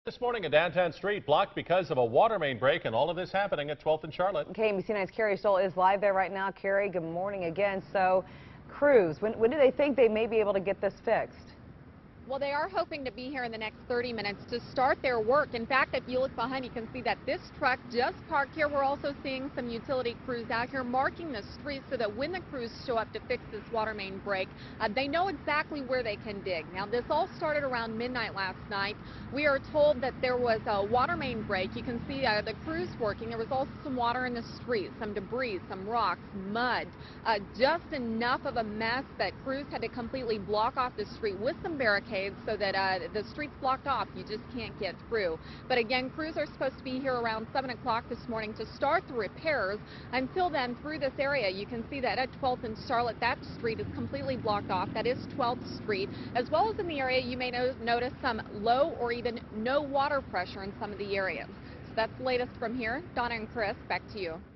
This morning, a downtown street blocked because of a water main break, and all of this happening at 12th and Charlotte. KMBC 9's Carrie Stoll is live there right now. Carrie, good morning again. So, crews, when do they think they may be able to get this fixed? Well, they are hoping to be here in the next 30 minutes to start their work. In fact, if you look behind, you can see that this truck just parked here. We're also seeing some utility crews out here marking the street so that when the crews show up to fix this water main break, they know exactly where they can dig. Now, this all started around midnight last night. We are told that there was a water main break. You can see the crews working. There was also some water in the street, some debris, some rocks, mud, just enough of a mess that crews had to completely block off the street with some barricades so that the street's blocked off. You just can't get through. But again, crews are supposed to be here around 7 o'clock this morning to start the repairs. Until then, through this area, you can see that at 12th and Charlotte, that street is completely blocked off. That is 12th Street. As well as in the area, you may notice some low or even no water pressure in some of the areas. So that's the latest from here. Donna and Chris, back to you.